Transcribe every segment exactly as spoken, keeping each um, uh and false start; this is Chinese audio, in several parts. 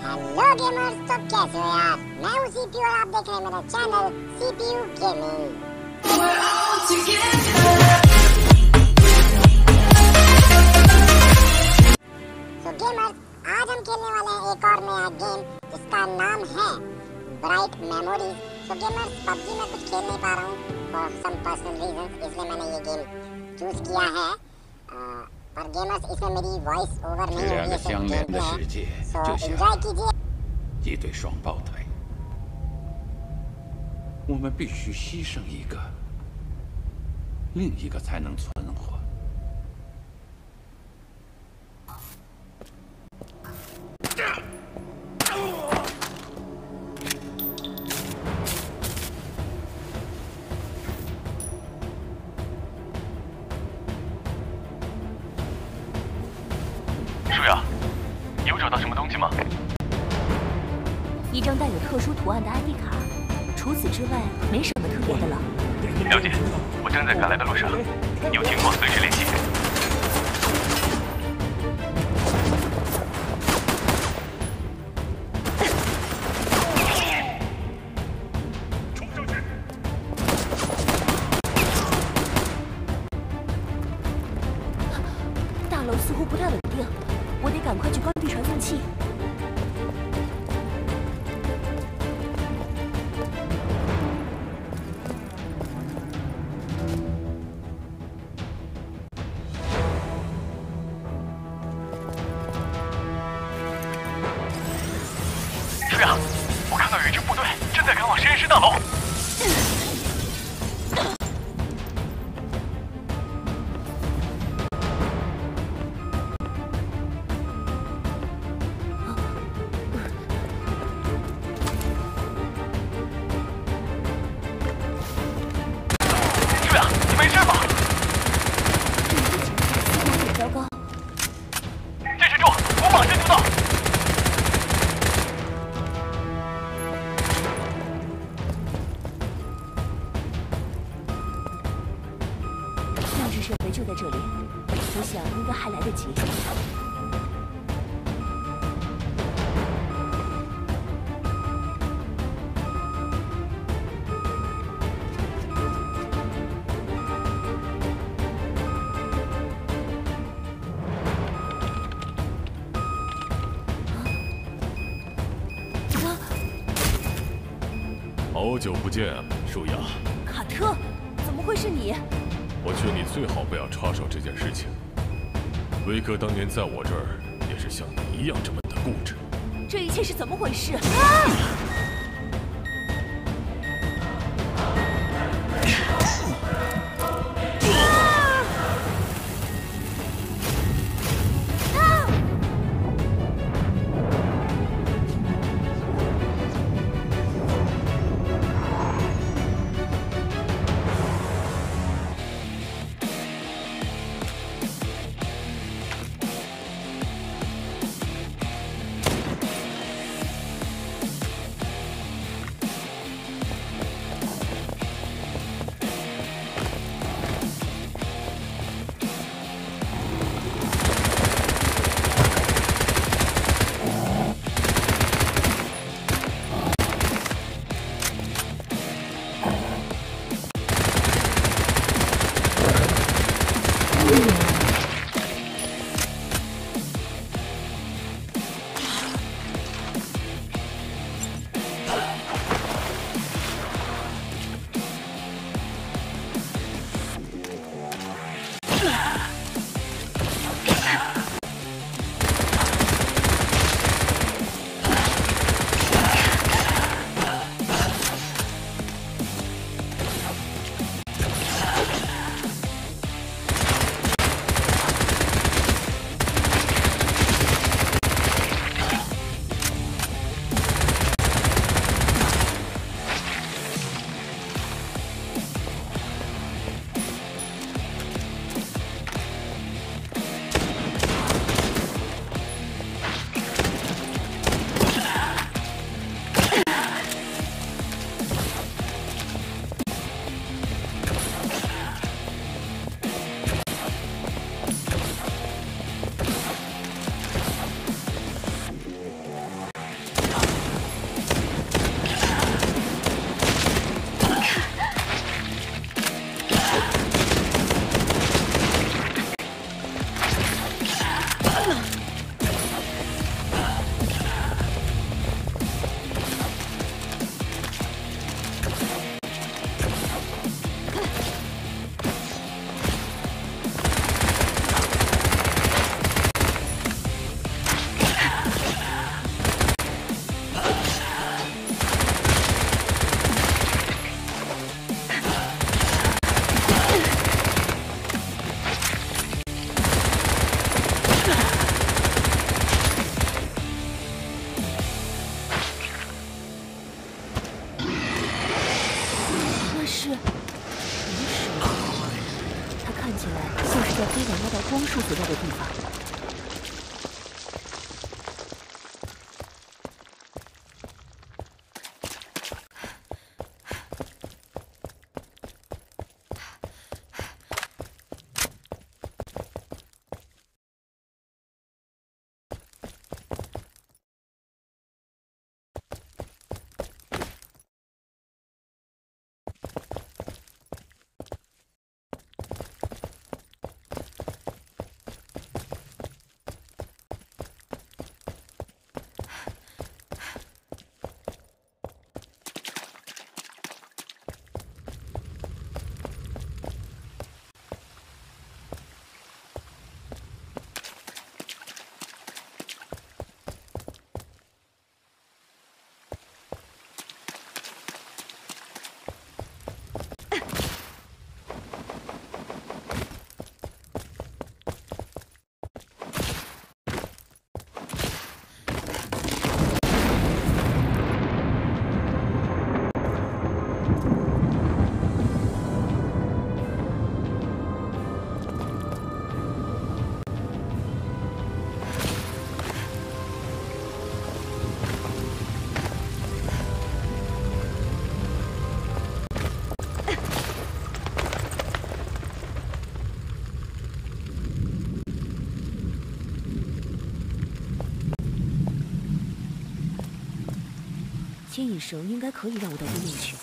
Hello gamers, तो कैसे हो यार। मैं हूँ सीपी और आप देख रहे हैं मेरा चैनल सीपीयू गेमिंग। तो गेमर्स, आज हम खेलने वाले हैं एक और नया गेम जिसका नाम है ब्राइट मेमोरीज। तो गेमर्स, पबजी में कुछ खेल नहीं पा रहा हूँ फॉर सम पर्सनल रीजंस, इसलिए मैंने ये गेम चूज किया है। आ, पर गेमर्स, इसमें मेरी वॉइस ओवर नहीं होगी, सिर्फ गेम प्ले है। सो एंजॉय कीजिए। 一对双胞胎，我们必须牺牲一个，另一个才能存活。 舒雅，有找到什么东西吗？ 一张带有特殊图案的 I D 卡，除此之外没什么特别的了。 了解，我正在赶来的路上，有情况随时联系。冲上去！ 大楼似乎不太稳定，我得赶快去关闭传送器。 舒雅，我看到有一支部队正在赶往实验室大楼。舒雅，你没事吧？ 这里的情况似乎有点糟糕。 坚持住，我马上就到。 设备就在这里，我想应该还来得及。 好久不见，舒雅。 卡特，怎么会是你？ 我劝你最好不要插手这件事情。威哥当年在我这儿也是像你一样这么的固执。 这一切是怎么回事？啊！ 所在的地方。 牵引绳应该可以让我到对面去。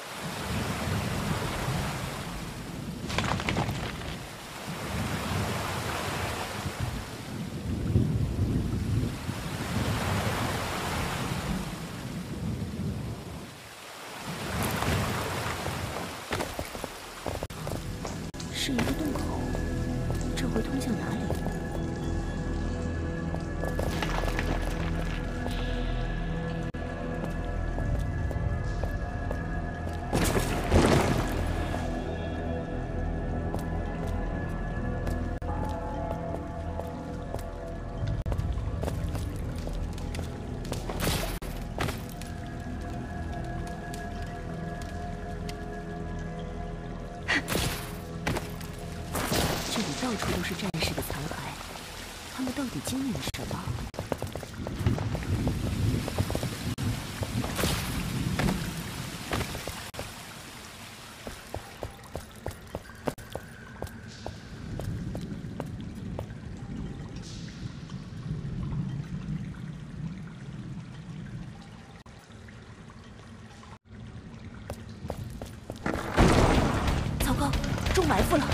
是一个洞口，这会通向哪里？ 到处都是战士的残骸，他们到底经历了什么？糟糕，中埋伏了！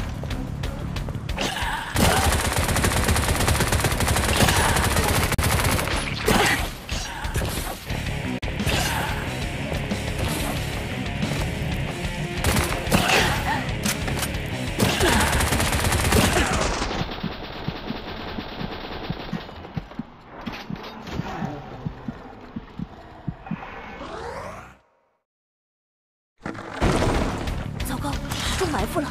埋伏了！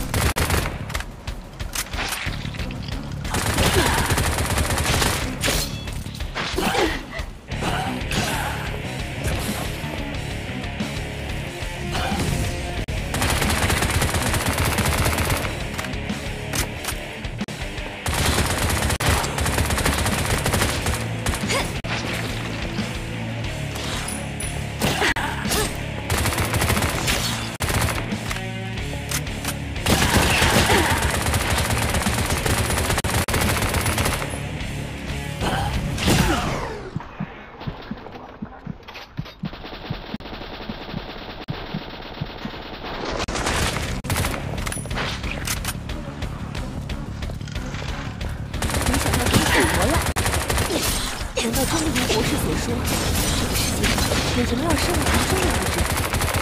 难道真的如博士所说，这个世界上有人要生还生的不知？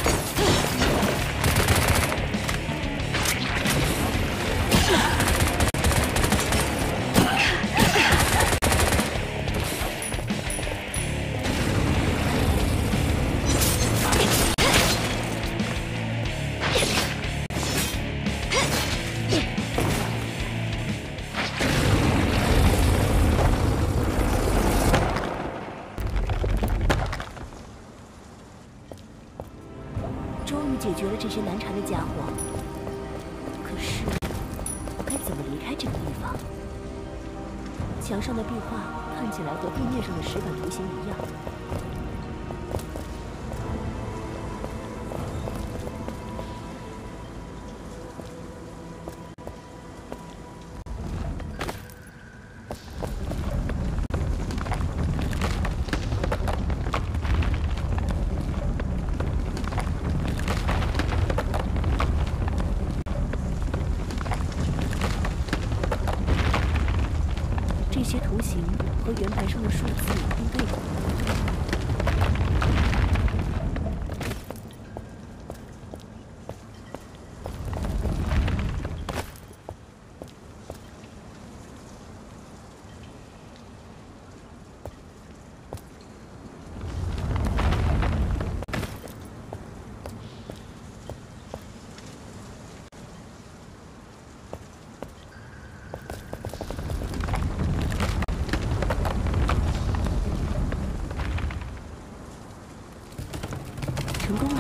解决了这些难缠的家伙，可是我该怎么离开这个地方？ 墙上的壁画看起来和地面上的石板图形一样。这些图形和圆盘上的数字应该有关。成功了。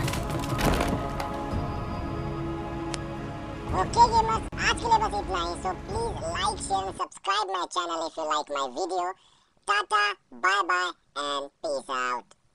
ओके गेमर्स, आज के लिए बस इतना ही. So please like share and subscribe my channel if you like my video. टाटा, bye bye and peace out.